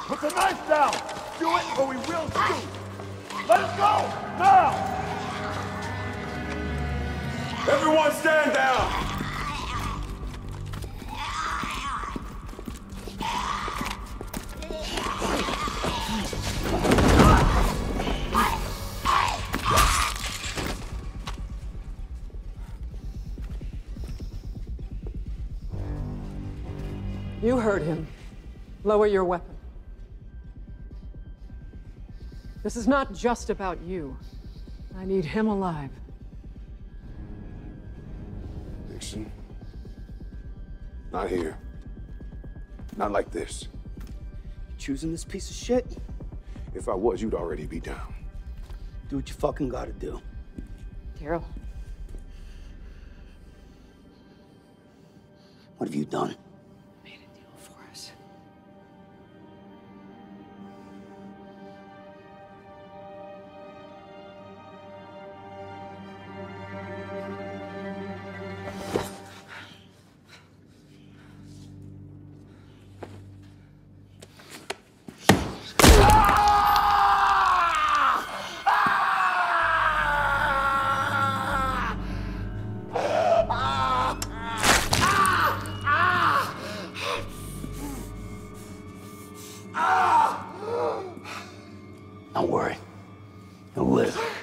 Put the knife down! Do it or we will shoot! Let us go! Now! Everyone stand down! You heard him. Lower your weapon. This is not just about you. I need him alive. Nixon. Not here. Not like this. You choosing this piece of shit? If I was, you'd already be down. Do what you fucking gotta do. Daryl. What have you done? Made a deal for us. Don't worry. You'll live.